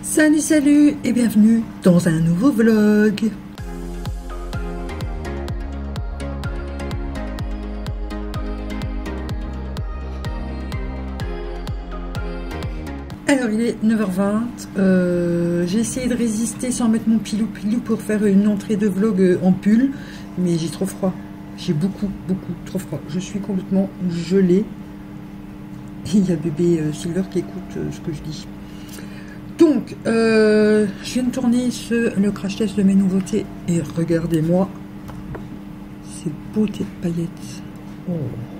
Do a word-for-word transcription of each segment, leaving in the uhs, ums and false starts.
Salut salut et bienvenue dans un nouveau vlog. Alors il est neuf heures vingt, euh, j'ai essayé de résister sans mettre mon pilou pilou pour faire une entrée de vlog en pull, mais j'ai trop froid, j'ai beaucoup beaucoup trop froid, je suis complètement gelée. Il y a bébé euh, Silver qui écoute euh, ce que je dis. Donc, euh, je viens de tourner ce, le crash test de mes nouveautés et regardez-moi ces beautés de paillettes. Oh,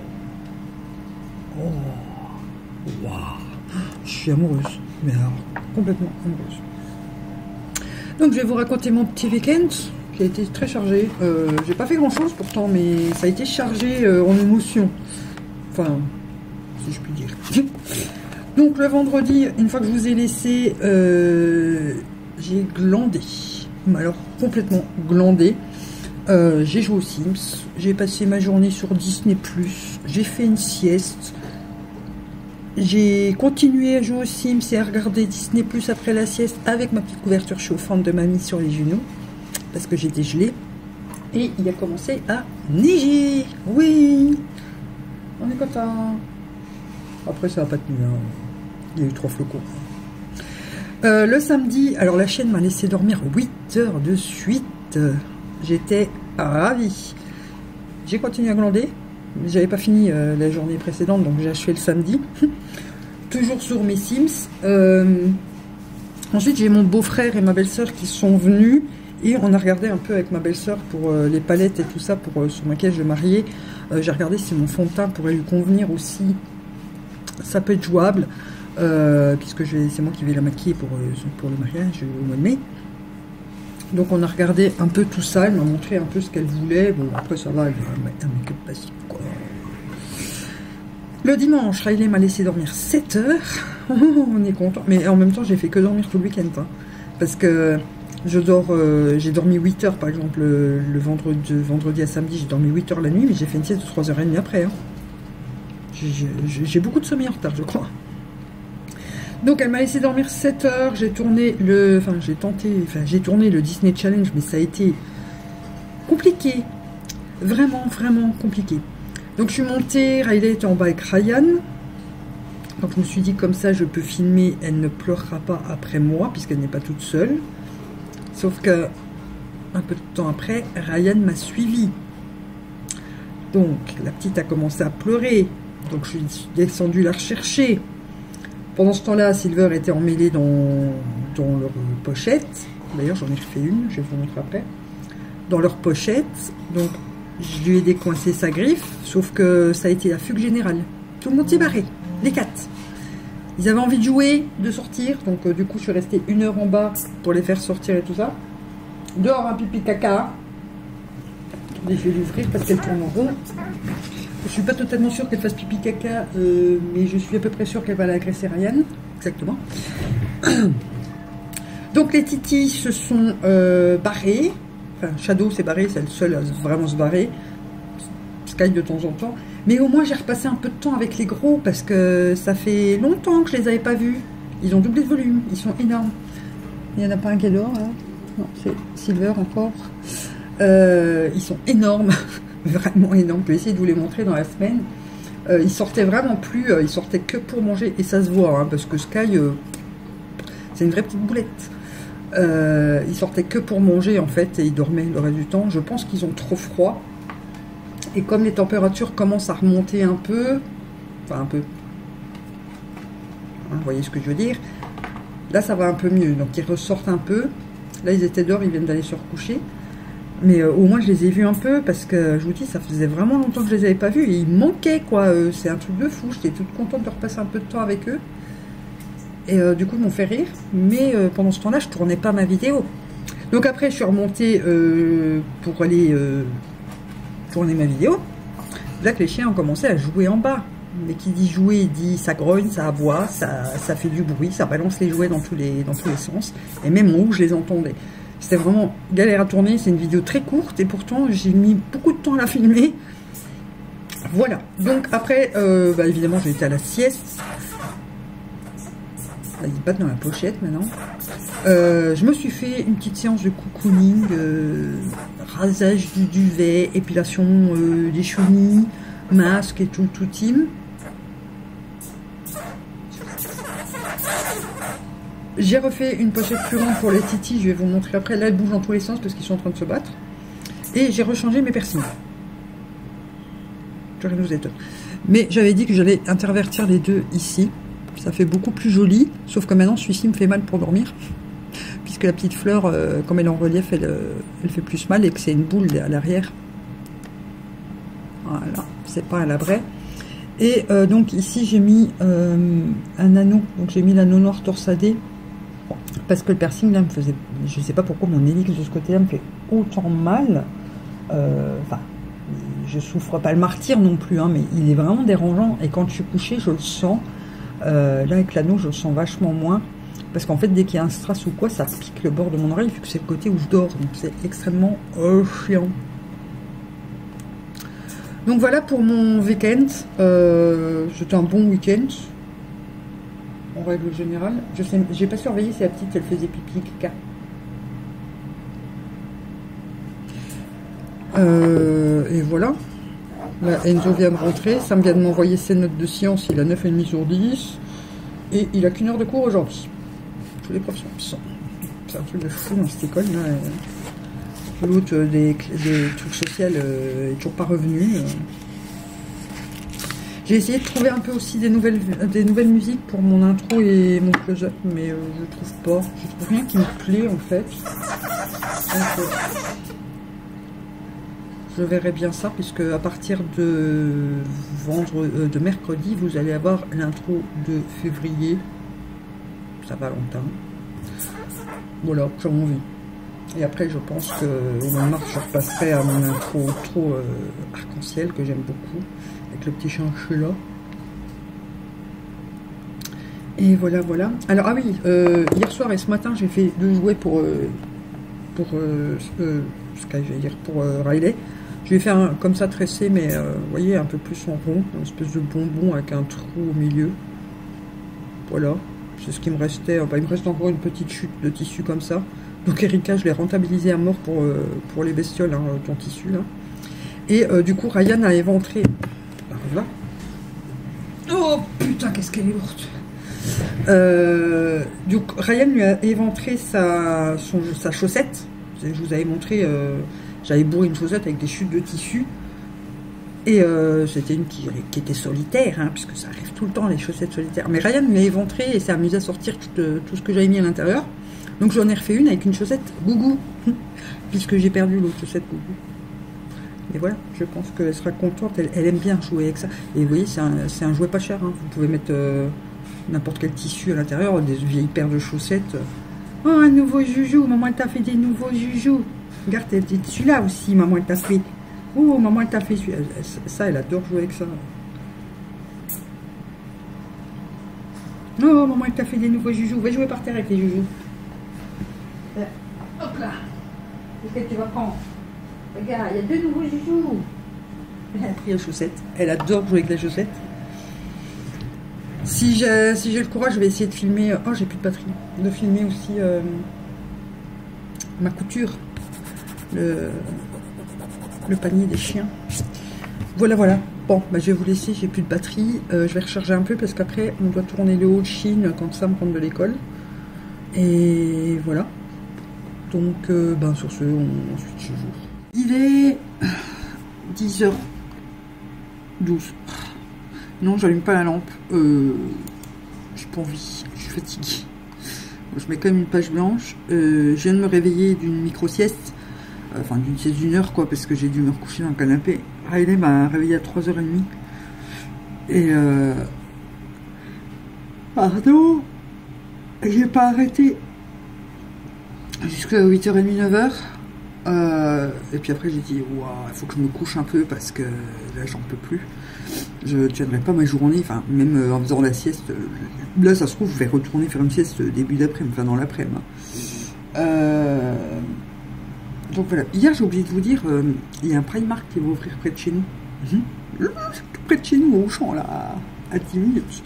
oh, waouh, je suis amoureuse, mais alors complètement amoureuse. Donc, je vais vous raconter mon petit week-end qui a été très chargé. Euh, j'ai pas fait grand-chose pourtant, mais ça a été chargé euh, en émotion. Enfin, si je puis dire. Donc le vendredi, une fois que je vous ai laissé, euh, j'ai glandé, mais alors complètement glandé. Euh, j'ai joué aux Sims, j'ai passé ma journée sur Disney plus, j'ai fait une sieste, j'ai continué à jouer aux Sims et à regarder Disney plus après la sieste avec ma petite couverture chauffante de mamie sur les genoux, parce que j'étais gelée. Et il a commencé à neiger, oui, on est content. Après ça n'a pas tenu, hein. Il y a eu trois flocons. Euh, le samedi, alors la chaîne m'a laissé dormir huit heures de suite. J'étais ravie. J'ai continué à glander. J'avais pas fini euh, la journée précédente, donc j'ai achevé le samedi. Toujours sur mes Sims. Euh, ensuite, j'ai mon beau-frère et ma belle-sœur qui sont venus. Et on a regardé un peu avec ma belle-sœur pour euh, les palettes et tout ça, pour euh, son maquillage de mariée. Euh, j'ai regardé si mon fond de teint pourrait lui convenir aussi. Ça peut être jouable. Euh, puisque c'est moi qui vais la maquiller pour, pour le mariage au mois de mai. Donc on a regardé un peu tout ça, elle m'a montré un peu ce qu'elle voulait. Bon, après ça va, elle va mettre un make-up passif, quoi. Le dimanche, Riley m'a laissé dormir sept heures. On est content, mais en même temps j'ai fait que dormir tout le week-end, hein, parce que je dors, euh, j'ai dormi huit heures par exemple le, le vendredi, vendredi à samedi, j'ai dormi huit heures la nuit, mais j'ai fait une sieste de trois heures trente après, hein. J'ai beaucoup de sommeil en retard, je crois. Donc elle m'a laissé dormir sept heures, j'ai tourné le, enfin j'ai tenté, enfin j'ai tourné le Disney Challenge, mais ça a été compliqué, vraiment vraiment compliqué. Donc je suis montée, Riley était en bas avec Ryan, donc je me suis dit comme ça je peux filmer, elle ne pleurera pas après moi puisqu'elle n'est pas toute seule. Sauf que un peu de temps après, Ryan m'a suivi. Donc la petite a commencé à pleurer, donc je suis descendue la rechercher. Pendant ce temps-là, Silver était emmêlé dans, dans leur pochette. D'ailleurs, j'en ai refait une, je vais vous montrer après. Dans leur pochette. Donc, je lui ai décoincé sa griffe, sauf que ça a été la fugue générale. Tout le monde s'est barré, les quatre. Ils avaient envie de jouer, de sortir. Donc, euh, du coup, je suis restée une heure en bas pour les faire sortir et tout ça. Dehors, un pipi caca. Attendez, je vais l'ouvrir parce qu'elle tourne en rond. Je suis pas totalement sûre qu'elle fasse pipi caca, euh, mais je suis à peu près sûre qu'elle va aller agresser Ryan. Exactement. Donc les titis se sont euh, barrés. Enfin, Shadow s'est barré, c'est le seul à vraiment se barrer. Sky de temps en temps. Mais au moins j'ai repassé un peu de temps avec les gros parce que ça fait longtemps que je les avais pas vus. Ils ont doublé de volume, ils sont énormes. Il n'y en a pas un qui est dehors là. Non, c'est Silver encore. Euh, ils sont énormes. Vraiment énorme, je vais essayer de vous les montrer dans la semaine. Euh, ils sortaient vraiment plus, euh, ils sortaient que pour manger et ça se voit, hein, parce que Sky, euh, c'est une vraie petite boulette. Euh, ils sortaient que pour manger en fait et ils dormaient le reste du temps. Je pense qu'ils ont trop froid et comme les températures commencent à remonter un peu, enfin un peu, hein, vous voyez ce que je veux dire. Là ça va un peu mieux, donc ils ressortent un peu. Là ils étaient dehors, ils viennent d'aller se recoucher. Mais euh, au moins je les ai vus un peu parce que je vous dis ça faisait vraiment longtemps que je les avais pas vus et ils manquaient quoi, euh, c'est un truc de fou, j'étais toute contente de repasser un peu de temps avec eux et euh, du coup ils m'ont fait rire, mais euh, pendant ce temps là je tournais pas ma vidéo. Donc après je suis remontée euh, pour aller euh, tourner ma vidéo. Là que les chiens ont commencé à jouer en bas, mais qui dit jouer dit ça grogne, ça aboie, ça, ça fait du bruit, ça balance les jouets dans tous les, dans tous les sens et même où je les entendais. C'était vraiment galère à tourner, c'est une vidéo très courte et pourtant j'ai mis beaucoup de temps à la filmer. Voilà, donc après, euh, bah évidemment j'ai été à la sieste. ils se battent dans la pochette maintenant. Euh, je me suis fait une petite séance de cocooning, euh, rasage du duvet, épilation euh, des chenilles, masque et tout, tout team. J'ai refait une pochette plus grande pour les titis, je vais vous montrer après. Là, elles bougent dans tous les sens parce qu'ils sont en train de se battre. Et j'ai rechangé mes piercings. Je vous étonne. Mais j'avais dit que j'allais intervertir les deux ici. Ça fait beaucoup plus joli. Sauf que maintenant, celui-ci me fait mal pour dormir. Puisque la petite fleur, euh, comme elle est en relief, elle, euh, elle fait plus mal et que c'est une boule à l'arrière. Voilà, c'est pas un labret. Et euh, donc ici, j'ai mis euh, un anneau. Donc j'ai mis l'anneau noir torsadé. Parce que le piercing là me faisait, je sais pas pourquoi mon hélix de ce côté-là me fait autant mal. Euh, enfin, je souffre pas le martyr non plus, hein, mais il est vraiment dérangeant. Et quand je suis couchée, je le sens. Euh, là avec l'anneau, je le sens vachement moins. Parce qu'en fait, dès qu'il y a un strass ou quoi, ça pique le bord de mon oreille, vu que c'est le côté où je dors. Donc c'est extrêmement euh, chiant. Donc voilà pour mon week-end. Euh, C'était un bon week-end. En règle générale, je sais, j'ai pas surveillé si la petite elle faisait pipi caca. Euh, et voilà. Là, Enzo vient de rentrer. Sam vient de m'envoyer ses notes de science. Il a neuf virgule cinq sur dix. Et il a qu'une heure de cours aujourd'hui. Tous les profs sont absents. C'est un truc de fou dans cette école. L'autre des, des trucs sociaux euh, est toujours pas revenu. Euh. J'ai essayé de trouver un peu aussi des nouvelles, des nouvelles musiques pour mon intro et mon close-up, mais euh, je trouve pas. Je trouve rien qui me plaît en fait. Donc, euh, je verrai bien ça, puisque à partir de vendredi, euh, de mercredi, vous allez avoir l'intro de février. Ça va longtemps. Voilà, j'ai envie. Et après, je pense qu'au mois de mars, je repasserai à mon intro trop euh, arc-en-ciel que j'aime beaucoup. Avec le petit chinchilla. Et voilà, voilà. Alors, ah oui, euh, hier soir et ce matin, j'ai fait deux jouets pour, euh, pour euh, euh, ce que je vais dire, pour euh, Riley. Je vais faire un, comme ça tressé, mais euh, vous voyez, un peu plus en rond, une espèce de bonbon avec un trou au milieu. Voilà, c'est ce qui me restait. Enfin, il me reste encore une petite chute de tissu comme ça. Donc Erika, je l'ai rentabilisé à mort pour, euh, pour les bestioles, hein, ton tissu là. Et euh, du coup, Ryan a éventré. Là. Oh putain, qu'est-ce qu'elle est lourde. Euh, donc Ryan lui a éventré sa, son, sa chaussette. Je vous avais montré, euh, j'avais bourré une chaussette avec des chutes de tissu. Et euh, c'était une qui, qui était solitaire, hein, puisque ça arrive tout le temps, les chaussettes solitaires. Mais Ryan lui a éventré et s'est amusé à sortir tout, euh, tout ce que j'avais mis à l'intérieur. Donc j'en ai refait une avec une chaussette gougou, puisque j'ai perdu l'autre chaussette gougou. Et voilà, je pense qu'elle sera contente, elle, elle aime bien jouer avec ça. Et vous voyez, c'est un, un jouet pas cher, hein. Vous pouvez mettre euh, n'importe quel tissu à l'intérieur, des vieilles paires de chaussettes. Oh, un nouveau joujou, maman elle t'a fait des nouveaux joujoux. Regarde, celui-là aussi, maman elle t'a fait. Oh, maman elle t'a fait celui-là. Ça, elle adore jouer avec ça. Oh, maman elle t'a fait des nouveaux joujoux. Va jouer par terre avec les joujoux. Hop là. Qu'est-ce que tu vas prendre? Regarde, il y a deux nouveaux joujoux. Elle a pris la chaussette. Elle adore jouer avec la chaussette. Si j'ai si j'ai le courage, je vais essayer de filmer. Oh, j'ai plus de batterie. De filmer aussi euh, ma couture. Le, le panier des chiens. Voilà, voilà. Bon, bah, je vais vous laisser. J'ai plus de batterie. Euh, je vais recharger un peu parce qu'après, on doit tourner le haut de Chine quand Sam rentre de l'école. Et voilà. Donc, euh, ben, sur ce, on, ensuite, je joue. Il est dix heures douze. Non, j'allume pas la lampe. Euh, j'ai pas envie. Je suis fatiguée. Je mets quand même une page blanche. Euh, je viens de me réveiller d'une micro-sieste. Enfin, d'une sieste d'une heure, quoi, parce que j'ai dû me recoucher dans le canapé. Riley m'a réveillé à trois heures trente. Et euh... pardon. J'ai pas arrêté jusqu'à huit heures trente, neuf heures. Euh, et puis après j'ai dit waouh, il faut que je me couche un peu parce que là j'en peux plus. Je ne tiendrai pas ma journée, enfin même euh, en faisant la sieste. Là ça se trouve je vais retourner faire une sieste début d'après-midi, enfin dans l'après-midi. Euh, donc voilà. Hier j'ai oublié de vous dire, euh, il y a un Primark qui va ouvrir près de chez nous. Mmh. Tout près de chez nous, au champ là, à dix minutes.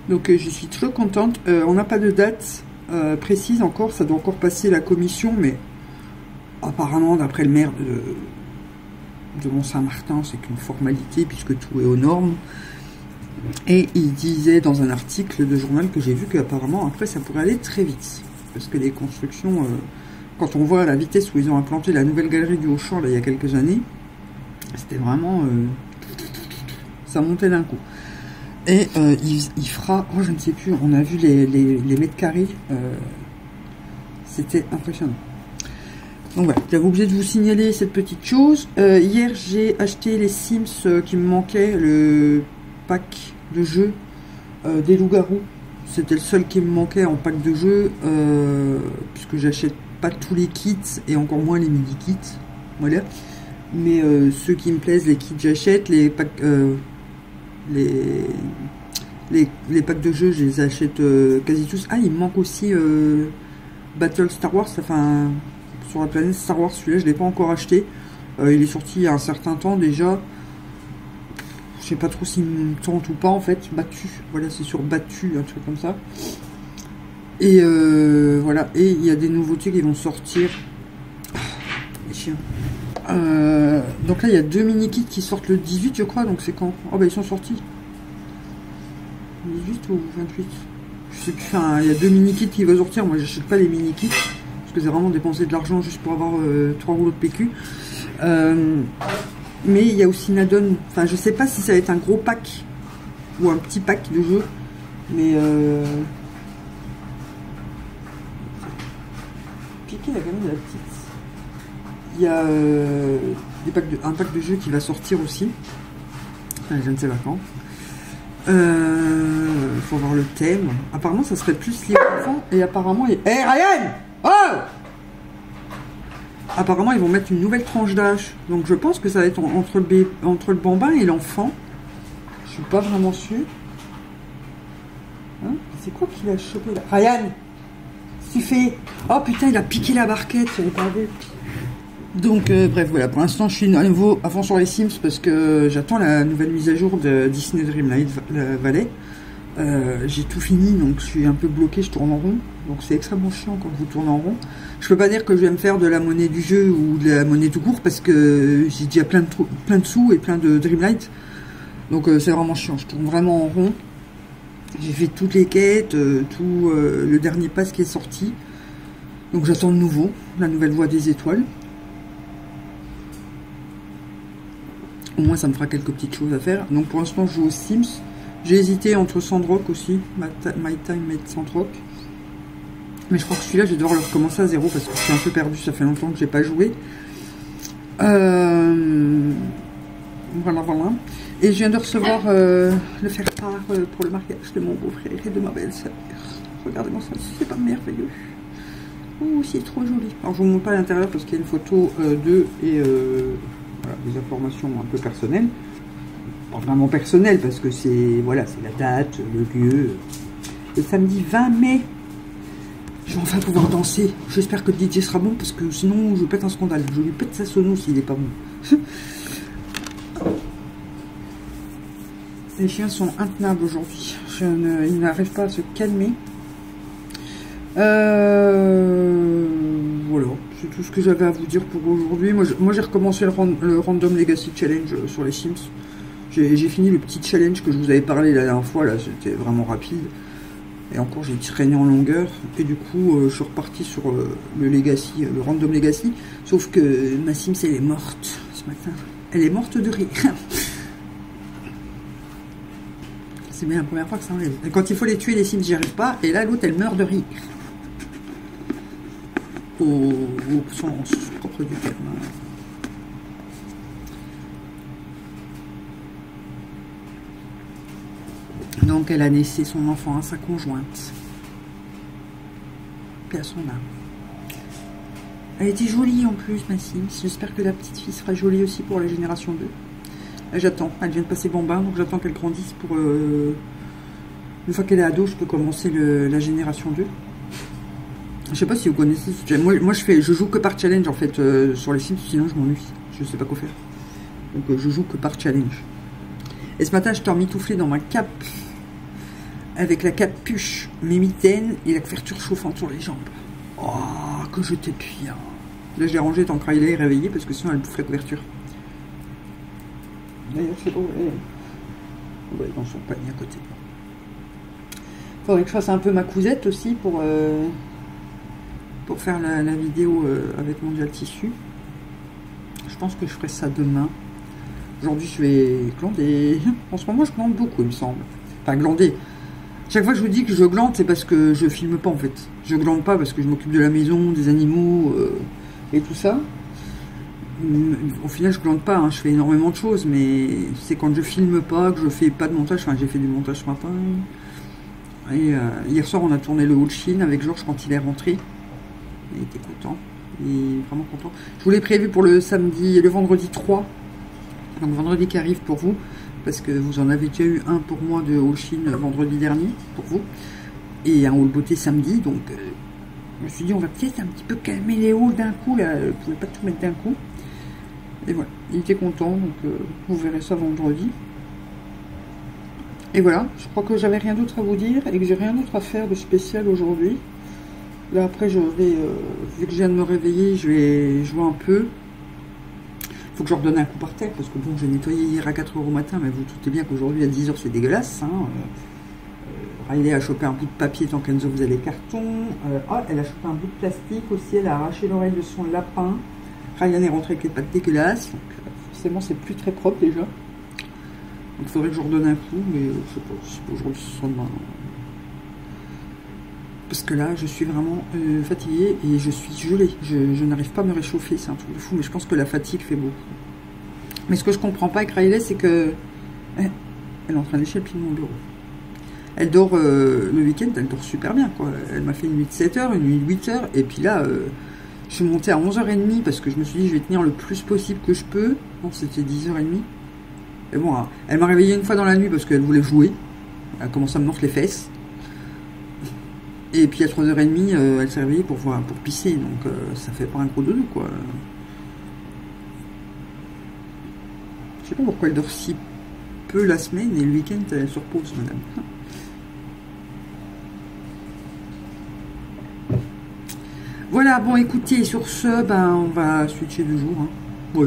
Donc euh, je suis très contente. Euh, on n'a pas de date euh, précise encore, ça doit encore passer la commission, mais apparemment d'après le maire de, de Mont-Saint-Martin, c'est qu'une formalité puisque tout est aux normes. Et il disait dans un article de journal que j'ai vu qu'apparemment après ça pourrait aller très vite. Parce que les constructions, euh, quand on voit la vitesse où ils ont implanté la nouvelle galerie du Auchan là, il y a quelques années, c'était vraiment... Euh, ça montait d'un coup. Et euh, il, il fera... Oh, je ne sais plus, on a vu les, les, les mètres carrés. Euh, c'était impressionnant. Donc voilà, j'avais oublié de vous signaler cette petite chose. Euh, hier, j'ai acheté les Sims euh, qui me manquaient, le pack de jeux euh, des loups-garous. C'était le seul qui me manquait en pack de jeux, euh, puisque j'achète pas tous les kits et encore moins les mini-kits. Voilà. Mais euh, ceux qui me plaisent, les kits j'achète, les packs, euh, les, les, les packs de jeux, je les achète euh, quasi tous. Ah, il me manque aussi euh, Battle Star Wars, enfin, sur la planète Star Wars, celui-là je l'ai pas encore acheté. Euh, il est sorti il y a un certain temps déjà. Je sais pas trop s'il me tente ou pas en fait. Battu, voilà, c'est sur Battu, un truc comme ça. Et euh, voilà, et il y a des nouveautés qui vont sortir. Oh, les chiens. Euh, donc là il y a deux mini kits qui sortent le dix-huit je crois, donc c'est quand? Oh bah ils sont sortis dix-huit ou vingt-huit, je sais plus. Enfin, il y a deux mini kits qui vont sortir. Moi j'achète pas les mini kits parce que c'est vraiment dépenser de l'argent juste pour avoir euh, trois rouleaux de P Q. Euh, mais il y a aussi une add-on, enfin je sais pas si ça va être un gros pack ou un petit pack de jeux, mais euh... piquer la gamme de la petite. Il y a euh, des packs de, un pack de jeux qui va sortir aussi. Enfin, je ne sais pas quand. Il euh, faut voir le thème. Apparemment, ça serait plus lié aux enfants. Et apparemment, il... Hey Ryan! Oh! Apparemment, ils vont mettre une nouvelle tranche d'âge. Donc, je pense que ça va être entre le, bé... entre le bambin et l'enfant. Je suis pas vraiment sûre. Hein? C'est quoi qu'il a chopé là? Ryan! Qu'est-ce que tu fais? Oh putain, il a piqué la barquette. J'avais pas vu. Donc euh, bref, voilà, pour l'instant je suis à nouveau à fond sur les Sims parce que j'attends la nouvelle mise à jour de Disney Dreamlight Valley. Euh, j'ai tout fini, donc je suis un peu bloqué, je tourne en rond. Donc c'est extrêmement chiant quand vous tournez en rond. Je peux pas dire que je vais me faire de la monnaie du jeu ou de la monnaie tout court parce que j'ai déjà plein de, plein de sous et plein de Dreamlight. Donc euh, c'est vraiment chiant, je tourne vraiment en rond. J'ai fait toutes les quêtes, euh, tout euh, le dernier pass qui est sorti. Donc j'attends le nouveau, la nouvelle voie des étoiles. Au moins, ça me fera quelques petites choses à faire. Donc, pour l'instant, je joue aux Sims. J'ai hésité entre Sandrock aussi. My Time Made Sandrock. Mais je crois que celui-là, je vais devoir le recommencer à zéro parce que je suis un peu perdu. Ça fait longtemps que j'ai pas joué. Euh... Voilà, voilà. Et je viens de recevoir euh, le faire-part euh, pour le mariage de mon beau-frère et de ma belle-sœur. Regardez-moi ça, c'est pas merveilleux. Ouh, c'est trop joli. Alors, je vous montre pas l'intérieur parce qu'il y a une photo euh, d'eux et... Euh... Voilà, des informations un peu personnelles, pas vraiment personnelles parce que c'est voilà, c'est la date, le lieu. Le samedi vingt mai, je vais enfin pouvoir danser. J'espère que le D J sera bon parce que sinon je pète un scandale. Je lui pète sa sono s'il n'est pas bon. Les chiens sont intenables aujourd'hui. Je ne, ils n'arrivent pas à se calmer. Euh, voilà, c'est tout ce que j'avais à vous dire pour aujourd'hui. Moi, moi j'ai recommencé le, ran, le Random Legacy Challenge sur les Sims. J'ai fini le petit challenge que je vous avais parlé la dernière fois, là, c'était vraiment rapide. Et encore, j'ai traîné en longueur. Et du coup, euh, je suis reparti sur euh, le Legacy, le Random Legacy. Sauf que ma Sims, elle est morte ce matin. Elle est morte de rire. C'est bien la première fois que ça arrive. Et quand il faut les tuer, les Sims, j'y arrive pas. Et là, l'autre, elle meurt de rire. Au, au sens propre du terme. Donc elle a laissé son enfant à sa conjointe. Puis à son âme. Elle était jolie en plus, ma Sims. J'espère que la petite fille sera jolie aussi pour la génération deux. J'attends. Elle vient de passer bambin, donc j'attends qu'elle grandisse pour... Euh, une fois qu'elle est ado, je peux commencer le, la génération deux. Je sais pas si vous connaissez. Moi, moi je fais, je joue que par challenge en fait euh, sur les Sims, sinon je m'ennuie. Je sais pas quoi faire. Donc euh, je joue que par challenge. Et ce matin, je t'ai emmitouflé dans ma cape avec la capuche, mes mitaines et la couverture chauffante sur les jambes. Oh, que j'étais bien. Là, je l'ai rangé tant que Riley est réveillé parce que sinon elle bouffe la couverture. D'ailleurs, c'est drôle. On va aller dans son panier à côté. Il faudrait que je fasse un peu ma cousette aussi pour, euh, pour faire la, la vidéo euh, avec Mondial Tissu. Je pense que je ferai ça demain. Aujourd'hui, je vais glander. En ce moment, je glande beaucoup, il me semble. Enfin, glander. Chaque fois que je vous dis que je glande, c'est parce que je filme pas, en fait. Je glande pas parce que je m'occupe de la maison, des animaux euh, et tout ça. Au final, je glande pas. Hein. Je fais énormément de choses, mais c'est quand je filme pas, que je fais pas de montage. Enfin, j'ai fait du montage ce matin. Et euh, hier soir, on a tourné le Haut de Chine avec Georges quand il est rentré. Il était content. Il est vraiment content. Je vous l'ai prévu pour le samedi, le vendredi trois. Donc vendredi qui arrive pour vous. Parce que vous en avez déjà eu un pour moi de Haut de Chine vendredi dernier, pour vous. Et un haul beauté samedi. Donc euh, je me suis dit, on va peut-être un petit peu calmer les hauls d'un coup. Là, je ne pouvais pas tout mettre d'un coup. Et voilà, il était content. Donc euh, vous verrez ça vendredi. Et voilà, je crois que j'avais rien d'autre à vous dire et que j'ai rien d'autre à faire de spécial aujourd'hui. Là après je vais, euh, vu que je viens de me réveiller, je vais jouer un peu. Il faut que je redonne un coup par terre parce que bon, j'ai nettoyé hier à quatre heures au matin, mais vous doutez bien qu'aujourd'hui à dix heures c'est dégueulasse. Hein. Euh, Riley a chopé un bout de papier tant qu'Enzo faisait les cartons. Euh, oh, elle a chopé un bout de plastique aussi, elle a arraché l'oreille de son lapin. Ryan est rentré avec les pattes dégueulasses, donc euh, forcément c'est plus très propre déjà. Donc il faudrait que je redonne un coup, mais euh, je sais pas, je sais pas aujourd'hui ce sera demain. Parce que là, je suis vraiment euh, fatiguée et je suis gelée. Je, je n'arrive pas à me réchauffer, c'est un truc de fou, mais je pense que la fatigue fait beaucoup. Mais ce que je comprends pas avec Riley, c'est que elle est en train de lécher le pied de mon bureau. Elle dort euh, le week-end, elle dort super bien, quoi. Elle m'a fait une nuit de sept heures, une nuit de huit heures, et puis là, euh, je suis montée à onze heures trente parce que je me suis dit, je vais tenir le plus possible que je peux. Non, c'était dix heures trente. Et bon, elle m'a réveillée une fois dans la nuit parce qu'elle voulait jouer. Elle a commencé à me mordre les fesses. Et puis à trois heures trente, euh, elle s'est réveillée pour, pour pisser. Donc euh, ça fait pas un gros dodo, quoi. Je sais pas pourquoi elle dort si peu la semaine et le week-end elle se repose, madame. Voilà, bon écoutez, sur ce, ben on va switcher de jour. Hein. Ouais.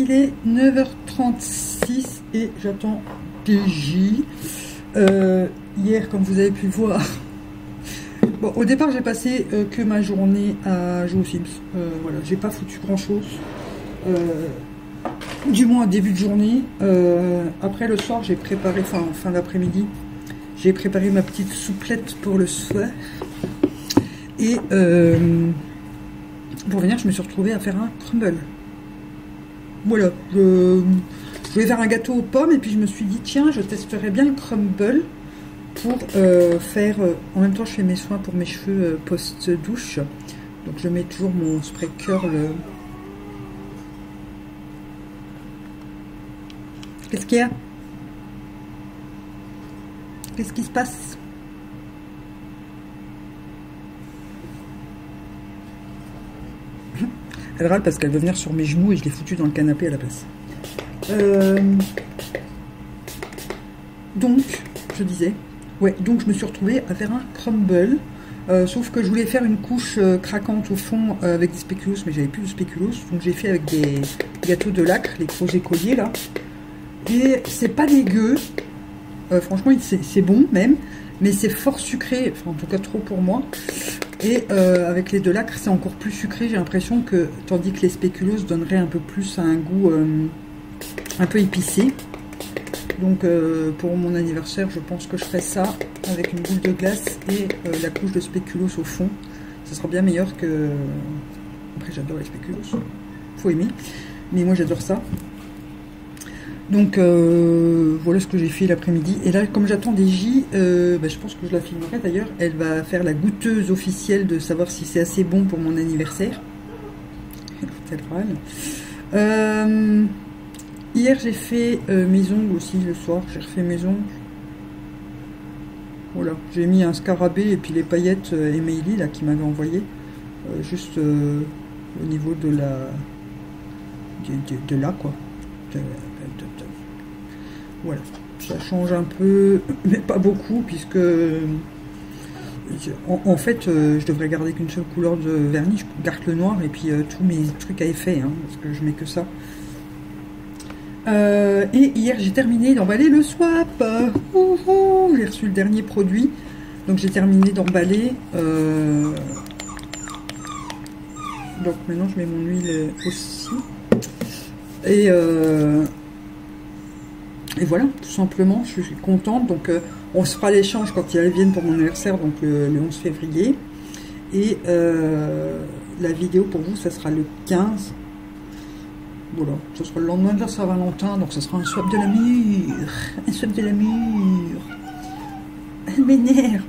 il est neuf heures trente-six et j'attends T J. Euh, hier, comme vous avez pu voir, bon, au départ j'ai passé euh, que ma journée à jouer aux Sims. Euh, voilà, j'ai pas foutu grand chose. Euh, du moins au début de journée. Euh, après le soir, j'ai préparé, enfin en fin d'après-midi, j'ai préparé ma petite souplette pour le soir. Et euh, pour venir, je me suis retrouvée à faire un crumble. Voilà, je, je vais faire un gâteau aux pommes et puis je me suis dit, tiens, je testerai bien le crumble pour euh, faire... Euh, en même temps, je fais mes soins pour mes cheveux euh, post-douche. Donc je mets toujours mon spray curl. Qu'est-ce qu'il y a? Qu'est-ce qui se passe? Elle râle parce qu'elle veut venir sur mes genoux et je l'ai foutu dans le canapé à la place. Euh... Donc, je disais, ouais, donc je me suis retrouvée à faire un crumble. Euh, sauf que je voulais faire une couche euh, craquante au fond euh, avec des spéculoos, mais j'avais plus de spéculoos. Donc j'ai fait avec des gâteaux de lacre, les gros écoliers là. Et c'est pas dégueu. Euh, franchement, c'est bon même. Mais c'est fort sucré, enfin en tout cas trop pour moi. Et euh, avec les de lacre, c'est encore plus sucré, j'ai l'impression que, tandis que les spéculoos donneraient un peu plus un goût euh, un peu épicé. Donc euh, pour mon anniversaire, je pense que je ferai ça avec une boule de glace et euh, la couche de spéculoos au fond. Ça sera bien meilleur que... Après j'adore les spéculoos, faut aimer. Mais moi j'adore ça. Donc euh, voilà ce que j'ai fait l'après-midi. Et là, comme j'attends des J, euh, bah, je pense que je la filmerai d'ailleurs. Elle va faire la goûteuse officielle de savoir si c'est assez bon pour mon anniversaire. Euh, hier, j'ai fait euh, mes ongles aussi le soir. J'ai refait mes ongles. Voilà, j'ai mis un scarabée et puis les paillettes euh, Emily là qui m'avait envoyé euh, juste euh, au niveau de la de, de, de là quoi. De, Voilà, ça change un peu, mais pas beaucoup, puisque en, en fait, euh, je devrais garder qu'une seule couleur de vernis. Je garde le noir et puis euh, tous mes trucs à effet, hein, parce que je mets que ça. Euh, et hier, j'ai terminé d'emballer le swap. J'ai reçu le dernier produit, donc j'ai terminé d'emballer. Euh, donc maintenant, je mets mon huile aussi. Et euh, Et voilà, tout simplement, je suis contente. Donc, euh, on se fera l'échange quand ils reviennent pour mon anniversaire, donc le, le onze février. Et euh, la vidéo pour vous, ça sera le quinze. Voilà, ce sera le lendemain de la Saint-Valentin, donc ce sera un swap de la mûre. Un swap de la mûre. Elle m'énerve.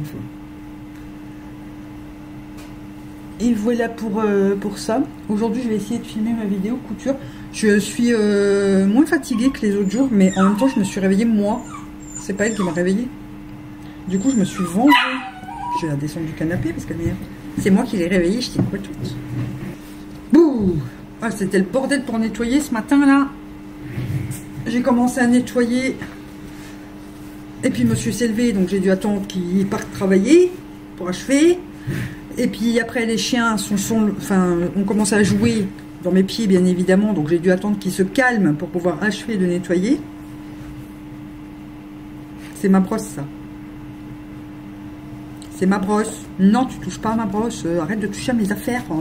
Et voilà pour, euh, pour ça. Aujourd'hui, je vais essayer de filmer ma vidéo couture. Je suis euh, moins fatiguée que les autres jours, mais en même temps, je me suis réveillée moi. C'est pas elle qui m'a réveillée. Du coup, je me suis vengée. Je vais la descendre du canapé parce qu'elle m'énerve. C'est moi qui l'ai réveillée, je t'ai quoi toute. Bouh! Ah, c'était le bordel pour nettoyer ce matin là. J'ai commencé à nettoyer. Et puis, monsieur s'est levé, donc j'ai dû attendre qu'il parte travailler pour achever. Et puis après, les chiens sont, sont, enfin, ont commencé à jouer dans mes pieds, bien évidemment. Donc j'ai dû attendre qu'ils se calment pour pouvoir achever de nettoyer. C'est ma brosse, ça. C'est ma brosse. Non, tu touches pas à ma brosse. Euh, arrête de toucher à mes affaires. Hein.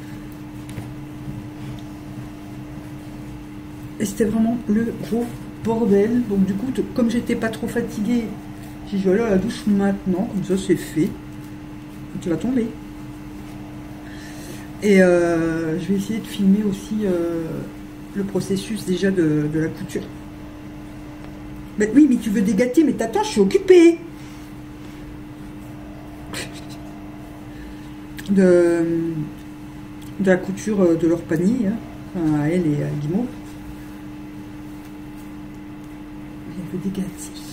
Et c'était vraiment le gros bordel. Donc du coup, comme j'étais pas trop fatiguée, j'ai dit, je vais aller à la douche maintenant. Comme ça, c'est fait. Tu vas tomber. Et euh, je vais essayer de filmer aussi euh, le processus déjà de, de la couture. Mais oui, mais tu veux dégâter, mais t'attends, je suis occupée. De, de la couture de leur panier, hein, enfin, à elle et à Guimauve. Elle veut dégager.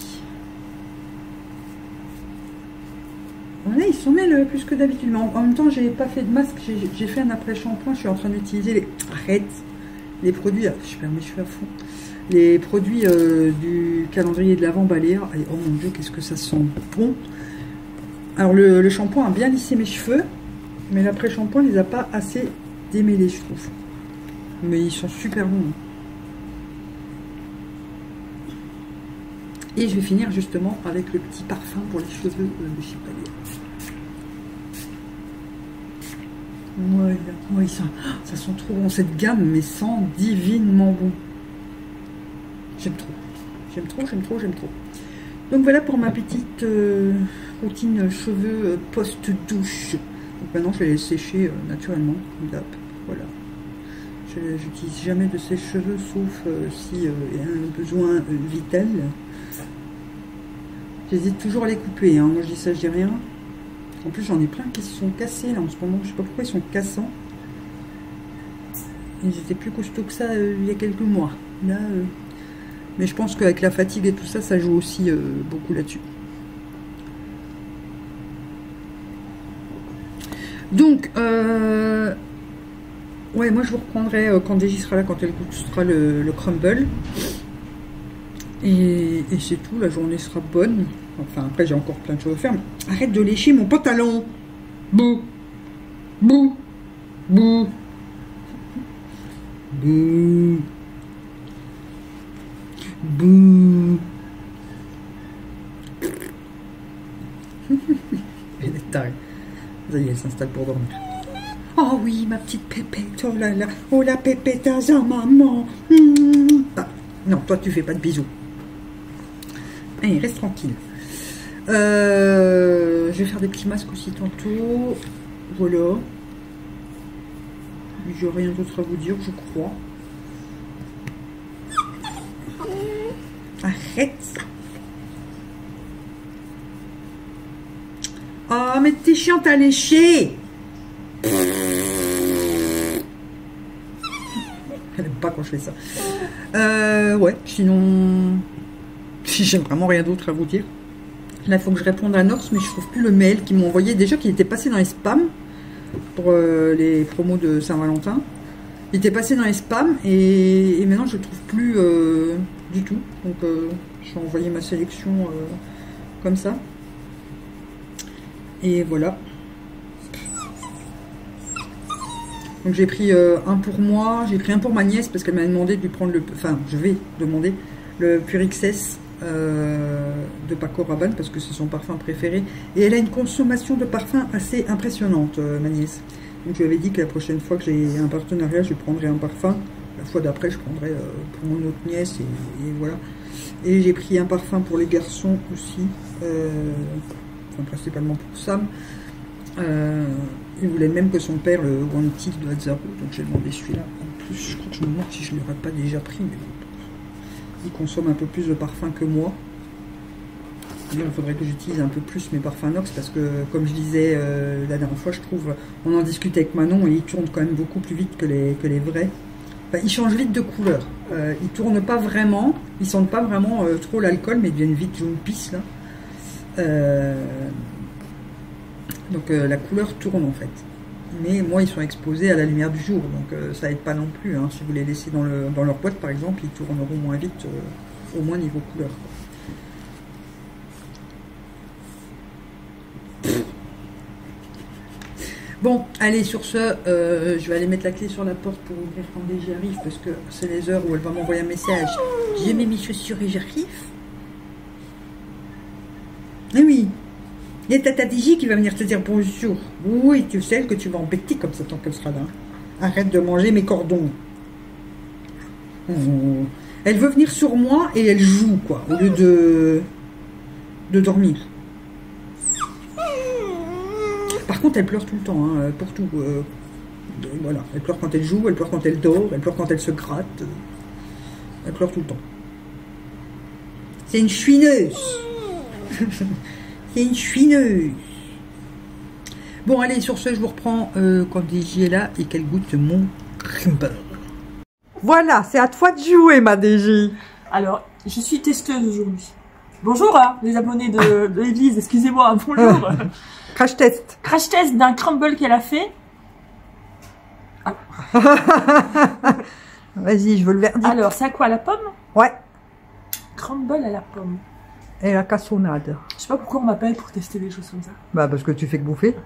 Voilà, ils sont mêlés plus que d'habitude. Mais en, en même temps, j'ai pas fait de masque. J'ai fait un après-shampoing. Je suis en train d'utiliser les... Arrête. Les produits... Je perds mes cheveux à fond. Les produits euh, du calendrier de l'Avent Balea. Oh mon Dieu, qu'est-ce que ça sent bon. Alors, le, le shampoing a bien lissé mes cheveux. Mais l'après-shampoing ne les a pas assez démêlés, je trouve. Mais ils sont super bons. Et je vais finir justement avec le petit parfum pour les cheveux de chez Palais. Voilà, oui, ça, ça sent trop bon. Cette gamme, mais sent divinement bon. J'aime trop. J'aime trop, j'aime trop, j'aime trop. Donc voilà pour ma petite euh, routine cheveux euh, post-douche. Donc maintenant, je vais les sécher euh, naturellement. Voilà. Je n'utilise jamais de sèche-cheveux, sauf euh, si euh, il y a un besoin euh, vital. J'hésite toujours à les couper. Hein. Moi, je dis ça, je dis rien. En plus, j'en ai plein qui se sont cassés là en ce moment. Je sais pas pourquoi ils sont cassants. Ils étaient plus costauds que ça euh, il y a quelques mois. Là, euh... mais je pense qu'avec la fatigue et tout ça, ça joue aussi euh, beaucoup là-dessus. Donc, euh... ouais, moi je vous reprendrai euh, quand Daisy sera là, quand elle goûtera le, le crumble. Et, et c'est tout, la journée sera bonne. Enfin, après, j'ai encore plein de choses à faire. Arrête de lécher mon pantalon. Bouh. Bouh. Bouh. Bouh. Bouh. Elle est tarée. Ça y est, elle s'installe pour dormir. Oh oui, ma petite pépette. Oh là là. Oh la pépette à sa maman. Mmh. Ah, non, toi, tu fais pas de bisous. Allez, reste tranquille. Euh, je vais faire des petits masques aussi tantôt. Voilà. J'ai rien d'autre à vous dire, je crois. Arrête ça. Oh, mais t'es chiante à lécher. Elle aime pas quand je fais ça. Euh, ouais, sinon... Si j'ai vraiment rien d'autre à vous dire. Là, il faut que je réponde à Norse, mais je trouve plus le mail qu'ils m'ont envoyé. Déjà qu'il était passé dans les spams pour euh, les promos de Saint-Valentin. Il était passé dans les spams et, et maintenant je le trouve plus euh, du tout. Donc euh, j'ai envoyé ma sélection euh, comme ça. Et voilà. Donc j'ai pris euh, un pour moi, j'ai pris un pour ma nièce parce qu'elle m'a demandé de lui prendre le... Enfin, je vais demander le Purixess. Euh, de Paco Rabanne parce que c'est son parfum préféré et elle a une consommation de parfum assez impressionnante, euh, ma nièce. Donc je lui avais dit que la prochaine fois que j'ai un partenariat, je prendrai un parfum. La fois d'après, je prendrai euh, pour mon autre nièce et, et voilà. Et j'ai pris un parfum pour les garçons aussi, euh, enfin principalement pour Sam. Euh, il voulait même que son père le Wanted de Hazzaro, donc j'ai demandé celui-là. En plus, je crois que je me demande si je ne l'aurais pas déjà pris, mais bon. Il consomme un peu plus de parfum que moi. Il faudrait que j'utilise un peu plus mes parfums Nox parce que, comme je disais euh, la dernière fois, je trouve, on en discute avec Manon et ils tournent quand même beaucoup plus vite que les, que les vrais. Enfin, ils changent vite de couleur. Euh, ils tournent pas vraiment, ils sentent pas vraiment euh, trop l'alcool, mais ils deviennent vite jaune pisse là. Euh, donc euh, la couleur tourne en fait. Mais moi, ils sont exposés à la lumière du jour, donc euh, ça aide pas non plus. Hein. Si vous les laissez dans, le, dans leur boîte, par exemple, ils tourneront moins vite, euh, au moins niveau couleur. Bon, allez, sur ce, euh, je vais aller mettre la clé sur la porte pour ouvrir quand j'y arrive, parce que c'est les heures où elle va m'envoyer un message. J'ai mis mes chaussures et j'arrive. Eh oui. Il y a Tata Digi qui va venir te dire bonjour. Oui, tu sais que tu vas embêter comme ça tant qu'elle sera là. Arrête de manger mes cordons. Oh. Elle veut venir sur moi et elle joue, quoi, au lieu de, de dormir. Par contre, elle pleure tout le temps, hein, pour tout. Euh, de, voilà. Elle pleure quand elle joue, elle pleure quand elle dort, elle pleure quand elle se gratte. Elle pleure tout le temps. C'est une chouineuse. C'est une chouineuse. Bon, allez, sur ce, je vous reprends euh, quand Daisy est là et qu'elle goûte mon crumble. Voilà, c'est à toi de jouer, ma Daisy. Alors, je suis testeuse aujourd'hui. Bonjour, hein, les abonnés de, de l'église, excusez-moi, bonjour. Crash test. Crash test d'un crumble qu'elle a fait. Ah. Vas-y, je veux le verdict. Alors, c'est à quoi, la pomme? Ouais. Crumble à la pomme. Et la cassonade. Je sais pas pourquoi on m'appelle pour tester des choses comme ça. Bah parce que tu fais que bouffer.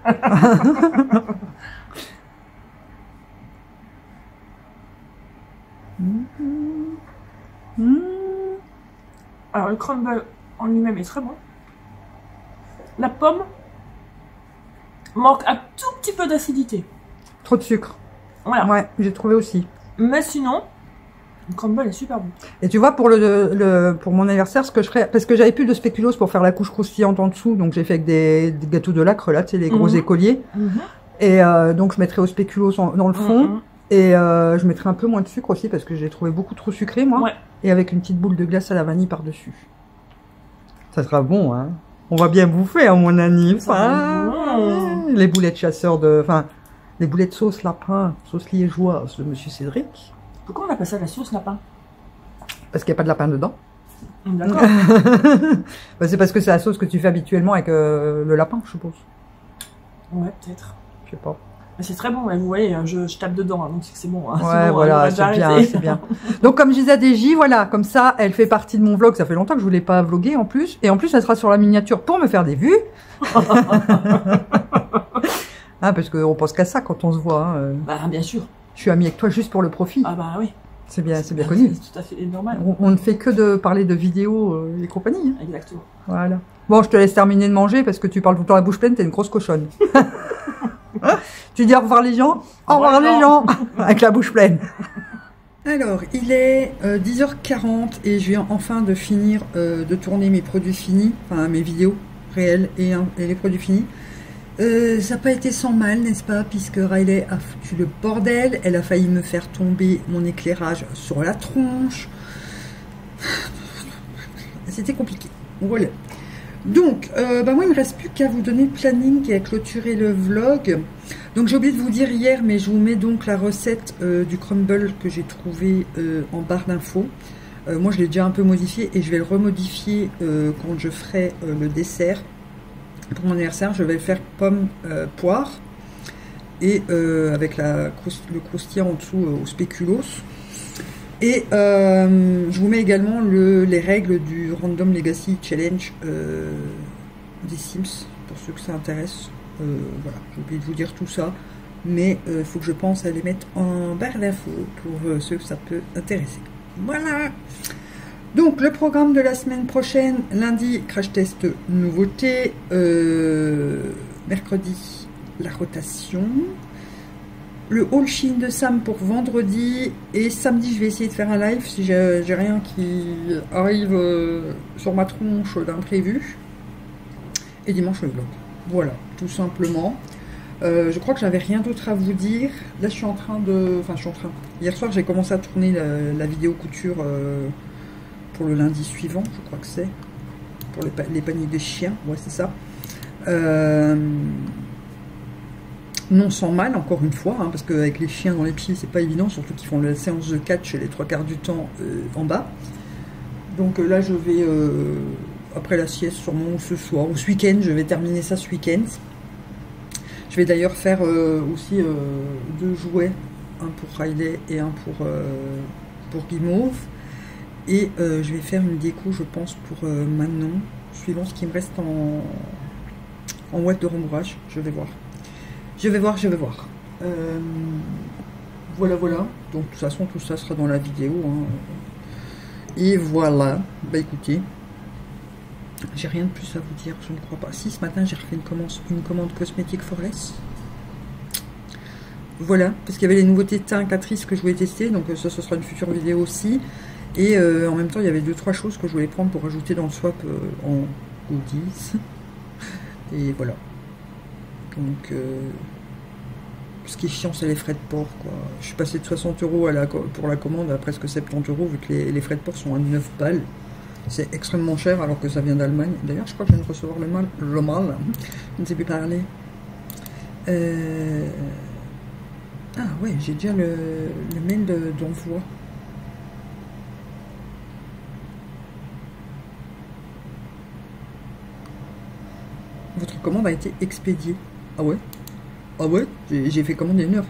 Alors le crumble en lui-même est très bon. La pomme manque un tout petit peu d'acidité. Trop de sucre. Voilà. Ouais, j'ai trouvé aussi. Mais sinon, le crumble est super bon. Et tu vois, pour le, le pour mon anniversaire, ce que je ferais, parce que j'avais plus de spéculoos pour faire la couche croustillante en dessous, donc j'ai fait avec des, des gâteaux de lacre, là, tu sais, les gros Mhm. écoliers. Mhm. Et euh, donc je mettrais au spéculoos en- dans le fond. Mhm. Et euh, je mettrais un peu moins de sucre aussi, parce que j'ai trouvé beaucoup trop sucré, moi. Ouais. Et avec une petite boule de glace à la vanille par-dessus. Ça sera bon, hein. On va bien bouffer, hein, mon anniv. Ça va Hein. bon. Les boulettes chasseurs de... Enfin, les boulettes sauce lapin, sauce liégeoise de Monsieur Cédric. Pourquoi on appelle ça la sauce lapin? Parce qu'il n'y a pas de lapin dedans. D'accord. Bah, c'est parce que c'est la sauce que tu fais habituellement avec euh, le lapin, je suppose. Ouais, peut-être. Je sais pas. Mais c'est très bon, ouais, vous voyez, je, je tape dedans, hein, donc c'est que c'est bon. Hein, Ouais, bon, voilà, hein, c'est bien, c'est bien. Donc, comme je disais à D J, voilà, comme ça, elle fait partie de mon vlog. Ça fait longtemps que je voulais pas vloguer en plus. Et en plus, elle sera sur la miniature pour me faire des vues. Hein, parce qu'on pense qu'à ça quand on se voit. Hein. Bah, bien sûr. Je suis amie avec toi juste pour le profit. Ah bah oui. C'est bien, c'est bien Ah, connu. C'est tout à fait normal. On, on ne fait que de parler de vidéos euh, et compagnie. Hein. Exactement. Voilà. Bon, je te laisse terminer de manger parce que tu parles tout le temps la bouche pleine, t'es une grosse cochonne. Tu dis au revoir les gens? Au revoir les gens avec la bouche pleine. Alors, il est euh, dix heures quarante et je viens enfin de finir euh, de tourner mes produits finis, enfin mes vidéos réelles et, hein, et les produits finis. Euh, ça n'a pas été sans mal, n'est-ce pas, puisque Riley a foutu le bordel, elle a failli me faire tomber mon éclairage sur la tronche. C'était compliqué. Voilà. Donc, euh, bah moi, il ne me reste plus qu'à vous donner le planning et à clôturer le vlog. Donc, j'ai oublié de vous dire hier, mais je vous mets donc la recette euh, du crumble que j'ai trouvé euh, en barre d'infos. Euh, moi, je l'ai déjà un peu modifié et je vais le remodifier euh, quand je ferai euh, le dessert. Pour mon anniversaire, je vais le faire pomme euh, poire et euh, avec la, le croustillant en dessous euh, au spéculoos. Et euh, je vous mets également le, les règles du Random Legacy Challenge euh, des Sims, pour ceux que ça intéresse. Euh, voilà, j'ai oublié de vous dire tout ça, mais il euh, faut que je pense à les mettre en barre d'infos pour euh, ceux que ça peut intéresser. Voilà. Donc le programme de la semaine prochaine, lundi, crash test nouveauté, euh, mercredi, la rotation. Le haul Shein de Sam pour vendredi. Et samedi, je vais essayer de faire un live si j'ai rien qui arrive euh, sur ma tronche d'imprévu. Et dimanche, le vlog. Voilà, tout simplement. Euh, je crois que j'avais rien d'autre à vous dire. Là, je suis en train de... Enfin, je suis en train... Hier soir, j'ai commencé à tourner la, la vidéo couture euh, pour le lundi suivant, je crois que c'est. Pour les, pa les paniers des chiens. Ouais, c'est ça. Euh... Non sans mal, encore une fois, hein, parce qu'avec les chiens dans les pieds, c'est pas évident, surtout qu'ils font la séance de catch les trois quarts du temps euh, en bas. Donc euh, là, je vais, euh, après la sieste, sûrement ce soir, ou ce week-end, je vais terminer ça ce week-end. Je vais d'ailleurs faire euh, aussi euh, deux jouets, un pour Riley et un pour, euh, pour Guimauve. Et euh, je vais faire une déco, je pense, pour euh, Manon, suivant ce qui me reste en, en ouate de rembourrage. Je vais voir. Je vais voir, je vais voir. Euh, voilà, voilà. Donc, de toute façon, tout ça sera dans la vidéo. Hein. Et voilà. Bah, écoutez. J'ai rien de plus à vous dire, je ne crois pas. Si, ce matin, j'ai refait une commande, une commande cosmétique Forless. Voilà. Parce qu'il y avait les nouveautés teint Catrice que je voulais tester. Donc, ça, ce sera une future vidéo aussi. Et euh, en même temps, il y avait deux, trois choses que je voulais prendre pour ajouter dans le swap euh, en goodies. Et voilà. Donc, euh, ce qui est chiant, c'est les frais de port, quoi. Je suis passé de soixante euros à la, pour la commande à presque soixante-dix euros, vu que les, les frais de port sont à neuf balles. C'est extrêmement cher, alors que ça vient d'Allemagne. D'ailleurs, je crois que je viens de recevoir le mal. Le mal. Je ne sais plus parler. Euh... Ah ouais, j'ai déjà le, le mail d'envoi. Votre commande a été expédiée. Ah ouais? Ah ouais? J'ai fait commande il y a une heure.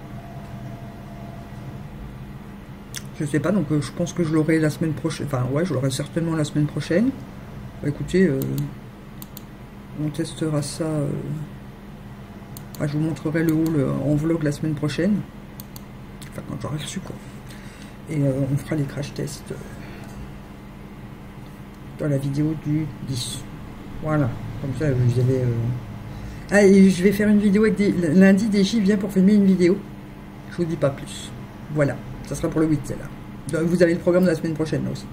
Je sais pas, donc euh, je pense que je l'aurai la semaine prochaine. Enfin ouais, je l'aurai certainement la semaine prochaine. Bah, écoutez, euh, on testera ça. Euh, ah, je vous montrerai le haul en vlog la semaine prochaine. Enfin quand j'aurai reçu quoi. Et euh, on fera les crash tests. dans la vidéo du dix. Voilà, comme ça vous avez... Euh... Ah, et je vais faire une vidéo avec des... lundi, Déji vient pour filmer une vidéo. Je vous dis pas plus. Voilà, ça sera pour le huit, celle-là. Vous avez le programme de la semaine prochaine, là aussi.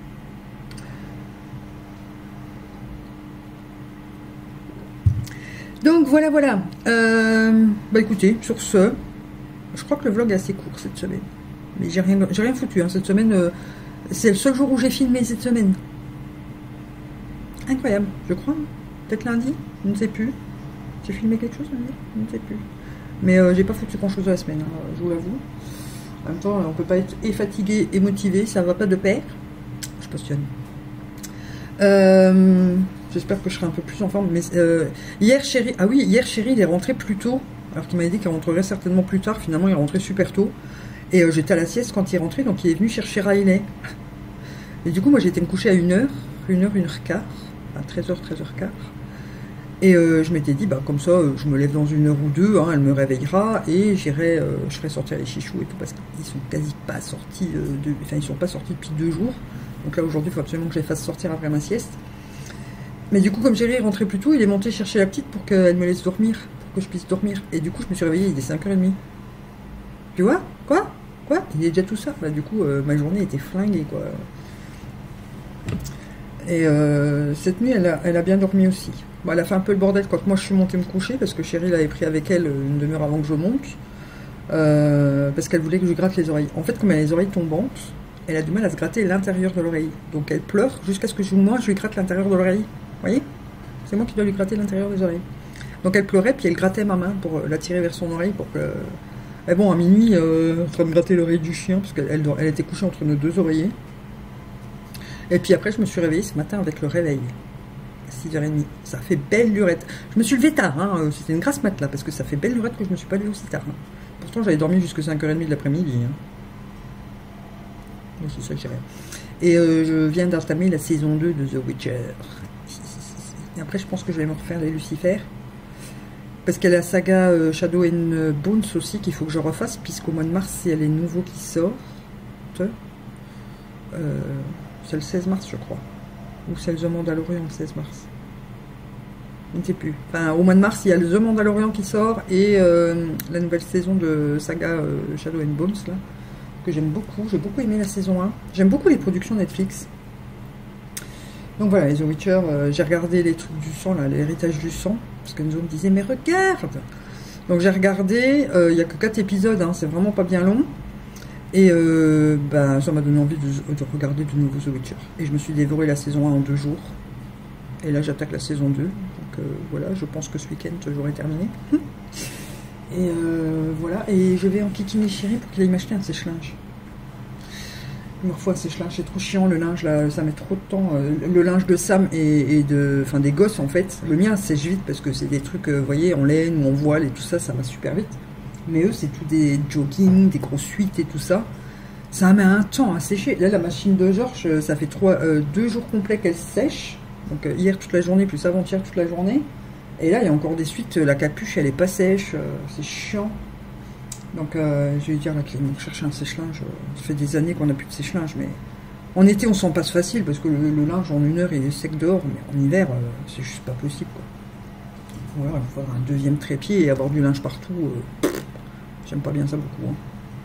Donc voilà, voilà. Euh, bah écoutez, sur ce, je crois que le vlog est assez court cette semaine. Mais j'ai rien, j'ai rien foutu, hein. Cette semaine, euh, c'est le seul jour où j'ai filmé cette semaine. Incroyable, je crois. Peut-être lundi, je ne sais plus. J'ai filmé quelque chose lundi, je ne sais plus. Mais euh, j'ai pas foutu grand chose de la semaine, hein, je vous l'avoue. En même temps, on peut pas être et fatigué et motivé, ça va pas de pair. Je passionne. Euh, J'espère que je serai un peu plus en forme. Mais euh, hier, chéri, ah oui, hier, chéri, il est rentré plus tôt. Alors qu'il m'avait dit qu'il rentrerait certainement plus tard. Finalement, il est rentré super tôt. Et euh, j'étais à la sieste quand il est rentré, donc il est venu chercher Riley. Et du coup, moi, j'ai été me coucher à une heure, une heure, une heure quart, à treize heures, treize heures quart. Et euh, je m'étais dit, bah comme ça, euh, je me lève dans une heure ou deux, hein, elle me réveillera et j'irai, euh, je ferai sortir les chichous et tout parce qu'ils sont quasi pas sortis, euh, de, enfin ils sont pas sortis depuis deux jours. Donc là aujourd'hui, il faut absolument que je les fasse sortir après ma sieste. Mais du coup, comme Jerry est rentré plus tôt, il est monté chercher la petite pour qu'elle me laisse dormir, pour que je puisse dormir. Et du coup, je me suis réveillée, il est cinq heures trente. Tu vois? Quoi? Quoi? Il est déjà tout ça. Bah du coup, euh, ma journée était flinguée, quoi. Et euh, cette nuit, elle a, elle a bien dormi aussi. Bon, elle a fait un peu le bordel quand moi je suis montée me coucher, parce que Chérie l'avait pris avec elle une demi-heure avant que je monte, euh, parce qu'elle voulait que je gratte les oreilles. En fait, comme elle a les oreilles tombantes, elle a du mal à se gratter l'intérieur de l'oreille. Donc elle pleure jusqu'à ce que je, moi je lui gratte l'intérieur de l'oreille. Vous voyez? C'est moi qui dois lui gratter l'intérieur des oreilles. Donc elle pleurait, puis elle grattait ma main pour l'attirer vers son oreille, pour que... Et bon, à minuit, euh, en train de gratter l'oreille du chien, parce qu'elle elle, elle était couchée entre nos deux oreillers. Et puis après, je me suis réveillée ce matin avec le réveil. six heures trente. Ça fait belle lurette. Je me suis levée tard, hein. C'était une grasse mat là, parce que ça fait belle lurette que je me suis pas levée aussi tard. Hein. Pourtant, j'avais dormi jusqu'à cinq heures trente de l'après-midi. Hein. C'est ça que j'ai rien. Et euh, je viens d'entamer la saison deux de The Witcher. Et après, je pense que je vais me refaire les Lucifer. Parce qu'il y a la saga euh, Shadow and Bones aussi qu'il faut que je refasse, puisqu'au mois de mars, il y a les nouveaux qui sortent. Euh, c'est le seize mars, je crois. Ou c'est le The Mandalorian le seize mars. Je ne sais plus. Enfin, au mois de mars, il y a le The Mandalorian qui sort et euh, la nouvelle saison de saga euh, Shadow and Bones, là, que j'aime beaucoup. J'ai beaucoup aimé la saison un. J'aime beaucoup les productions Netflix. Donc voilà, les The Witcher, euh, j'ai regardé les trucs du sang, là, l'héritage du sang, parce que nous on me disait, mais regarde. Donc j'ai regardé, il euh, n'y a que quatre épisodes, hein, c'est vraiment pas bien long. Et euh, bah, ça m'a donné envie de, de regarder de nouveau The Witcher. Et je me suis dévoré la saison un en deux jours. Et là, j'attaque la saison deux. Donc euh, voilà, je pense que ce week-end, j'aurai terminé. Et euh, voilà, et je vais enquiquiner Chéri pour qu'il aille m'acheter un sèche-linge. Il me refoue un sèche-linge, c'est trop chiant le linge, là, ça met trop de temps. Le linge de Sam et, et de, enfin, des gosses, en fait. Le mien sèche vite parce que c'est des trucs, vous voyez, en laine ou en voile et tout ça, ça va super vite. Mais eux, c'est tout des jogging, des grosses suites et tout ça. Ça met un temps à sécher. Là, la machine de Georges, ça fait trois, euh, deux jours complets qu'elle sèche. Donc euh, hier toute la journée, plus avant-hier toute la journée. Et là, il y a encore des suites. La capuche, elle est pas sèche. Euh, c'est chiant. Donc, euh, je vais dire là qu'ils vont chercher un sèche-linge. Ça fait des années qu'on n'a plus de sèche-linge. Mais en été, on s'en passe facile parce que le, le linge en une heure, il est sec dehors. Mais en hiver, euh, c'est juste pas possible, quoi. Voilà, il faut avoir un deuxième trépied et avoir du linge partout. Euh, J'aime pas bien ça beaucoup. Hein.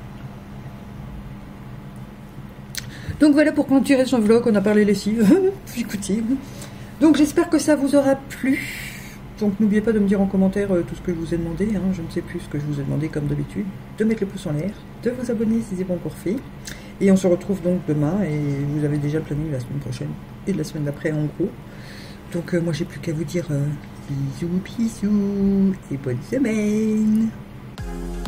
Donc voilà pour clôturer son vlog, on a parlé lessive. Écoutez. Donc j'espère que ça vous aura plu. Donc n'oubliez pas de me dire en commentaire euh, tout ce que je vous ai demandé. Hein. Je ne sais plus ce que je vous ai demandé comme d'habitude. De mettre le pouce en l'air, de vous abonner si c'est pas encore fait. Et on se retrouve donc demain. Et vous avez déjà le planning de la semaine prochaine et de la semaine d'après en gros. Donc euh, moi j'ai plus qu'à vous dire euh, bisous bisous et bonne semaine.